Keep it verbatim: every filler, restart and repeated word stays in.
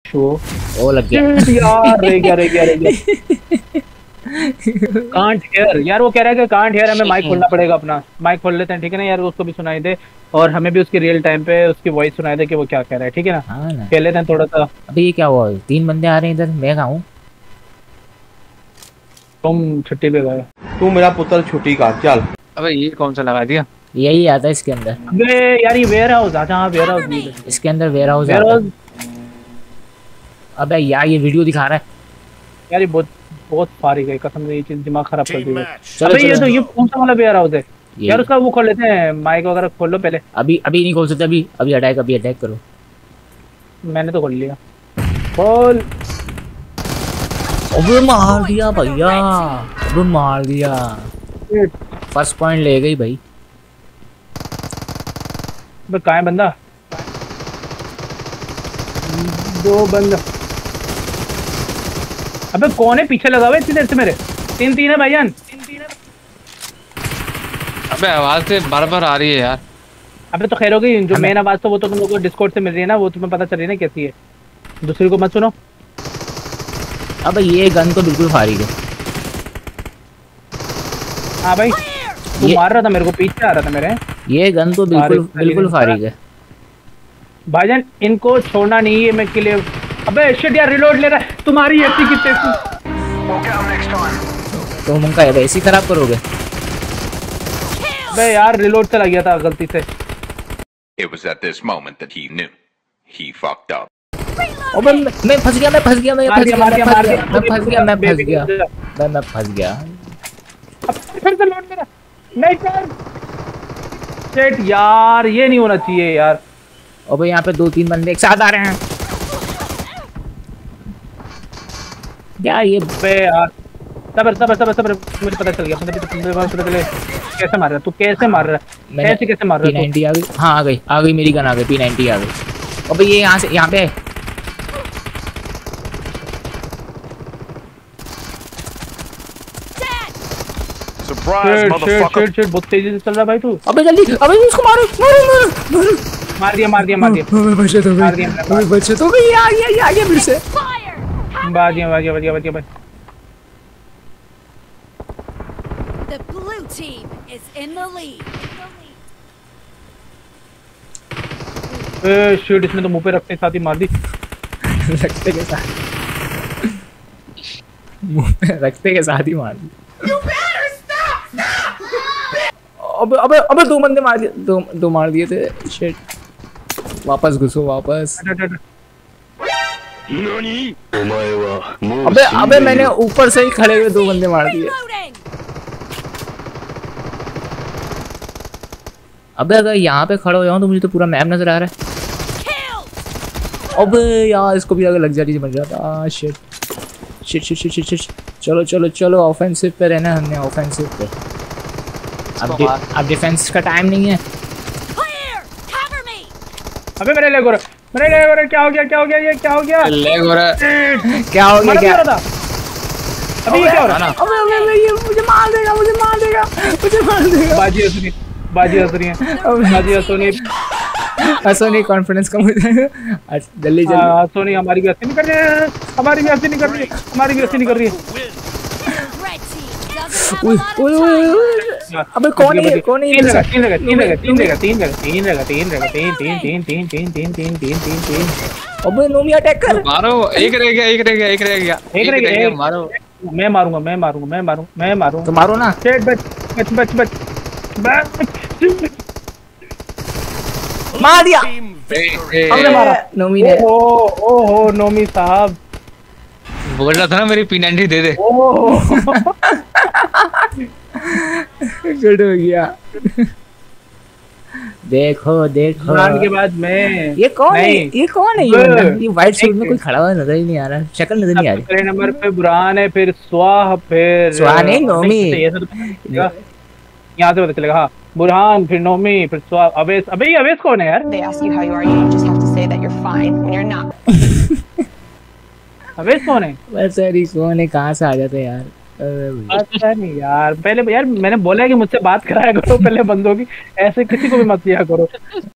Show ओ लग गया यार, रह गया रह गया रह गया कांट हेयर यार, वो कह रहा है कि कांट हेयर, हमें माइक खोलना पड़ेगा अपना। माइक खोल लेते हैं, ठीक है ना यार, उसको भी सुनाई दे और हमें भी उसकी रियल टाइम पे उसकी वॉइस सुनाई दे कि वो क्या कह रहा है, ठीक है ना। हाँ ना, खेल लेते हैं थोड़ा सा। अभी ये क्या हुआ, तीन बंदे आ रहे हैं इधर, मैं कहाँ हूँ? तुम छुट्टी पे गए। तू मेरा पुत्र छुट्टी का चल। अबे ये कौन सा लगा दिया? यही आता है इसके अंदर। अबे यार ये वेयर हाउस, अच्छा हाँ वेयर हाउस, इसके अंदर वेयर हाउस वेयर आता हाउस। है। अबे यार ये वीडियो दिखा रहा है यार ये बहुत बहुत फारिग है कसम से, ये चीज दिमाग खराब कर दी है। चलो अबे ये चलो तो ये कौन सा वाला वेयर हाउस है ये यार, उसका वो खोल लेते हैं, माइक वगैरह खोल लो पहले। अभी अभी नहीं खोल सकते, अभी अभी अटैक अभी अटैक करो। मैंने तो खोल लिया, खोल। अबे मार दिया भैया, अबे मार दिया, फर्स्ट पॉइंट ले गई भाई। अबे कहाँ है बंदा? दो बंदा। अबे कौन है पीछे लगा हुआ है इतनी देर से मेरे? तीन तीन है भाईजान। अबे आवाज से बार बार आ रही है यार। अबे तो खैर हो गई, जो मेन आवाज तो वो तो तुम लोगों को डिस्कॉर्ड से मिल रही है ना, वो तुम्हें पता चल रही है ना कैसी है, दूसरी को मत सुनो। अबे ये गन तो बिल्कुल फारिग है। हाँ भाई तू मार रहा था मेरे को, पीछे आ रहा था मेरे। ये गन तो बिल्कुल बिल्कुल फारिग है भाईजान, इनको छोड़ना नहीं है मैं के लिए। अबे शिट यार, रिलोड ले रहा है, तुम्हारी एफपी कितने? तुम उनका ऐसे ही खराब करोगे? अबे यार रिलोड चला गया था गलती से। It was at this moment that he knew he fucked up. अबे मैं फंस गया, मैं फंस गया, मैं फंस गया, मैं फंस गया, मैं फंस गया, मैं फंस गया, मैं मैं फंस गया। अब फिर से लोड मेरा नहीं कर। शिट यार, ये नहीं होना चाहिए यार। अबे यहाँ पे दो तीन बंदे एक साथ आ रहे हैं क्या ये? बे यार सबर सबर सबर सबर, मुझे पता चल गया, मुझे पता चले कैसे मार रहा है तू, कैसे मार रहा है, कैसे कैसे मार रहा है? पी नाइंटी आ गई, हाँ आ गई आ गई मेरी गन आ गई, पी नाइंटी आ गई। अबे ये यहाँ से यहाँ पे है। Surprise, motherfucker! शिट शिट, बहुत तेजी से चल रहा है भाई तू। अबे जल्दी, अबे उसको मारो मारो मारो मारो। मार दिया मार दिया मार दिया अबे बचत हो गई, अबे बचत हो गई, आ गया ये आ गया फिर से। मार दिया मार दिया मार दिया मार दिया भाई। The blue team is in the lead. Ah shit, इसने तो मुंह पे रखते साथ ही मार दी। रखते के साथ मुंह पे रखते के साथ ही मार दी। अबे अबे अबे दो बंदे मार दिए, दो दो मार दिए थे। शिट, वापस घुसो वापस। अबे अबे मैंने ऊपर से ही खड़े हुए दो बंदे मार दिए। अबे अगर यहाँ पे खड़ा हो जाऊँ तो मुझे तो पूरा मैप नजर आ रहा है। अबे यार इसको भी अगर लग जाती बन रहा था। Shit shit shit shit shit shit. चलो चलो चलो, ऑफेंसिव पे रहना है हमने, ऑफेंसिव पे। अब डि, अब डिफेंस का टाइम नहीं है। अबे मेरे ले गोरा, मेरे ले गोरा, क्या हो गया क्या हो गया ये क्या हो गया? ले गोरा क्या हो गया क्या? अभी ये क्या हो रहा है? अबे अबे अबे ये मुझे मार देगा, मुझे मार देगा, मुझे मार देगा। बाजी हंस रही है, बाजी हंस रही है, बाजी हंसो नहीं, हंसो नहीं, कॉन्फिडेंस कम हो जाएगा। जल्दी जल्दी हंसो नहीं, हमारी भी हंसी नहीं कर रही है, हमारी भी हंसी नहीं कर रही है, हमारी भी हंसी नहीं कर रही है। अबे कौन है कौन है? तीन लगा तीन लगा तीन लगा तीन लगा तीन लगा तीन लगा तीन लगा तीन तीन तीन तीन तीन तीन तीन तीन तीन तीन। अबे नोमी अटैक कर। मारो, एक रह गया एक रह गया एक रह गया एक रह गया, मारो। मैं मारूंगा मैं मारूंगा मैं मारूंगा मैं मारूंगा। तो मारो ना। बच बच बच बच बच मार दिया। हमने मारा नोमी ने। ओहो ओहो नोमी साहब, बोल रहा था ना मेरी पी नाइंटी दे दे। गुड हो गया। देखो देखो बुरहान के बाद मैं। ये कौन है? ये कौन है? ये बंदा ये व्हाइट सूट में कोई खड़ा हुआ नजर ही नहीं आ रहा, शक्ल नजर नहीं आ रही। पहले नंबर पे बुरहान है, फिर स्वाह, फिर स्वाह नहीं नोमी। यहाँ से पता चलेगा। हाँ बुरहान, फिर नोमी, फिर स्वाह, अवेश। अबे ये अवेश कौन है यार? They ask you how you are, you just have to say that you're fine when you're not. Avesh कौन है? वैसे नहीं कौन है, कहाँ से आ जाते यार? अच्छा नहीं यार, पहले यार मैंने बोला है कि मुझसे बात कराया करो पहले बंदों की, ऐसे किसी को भी मत किया करो।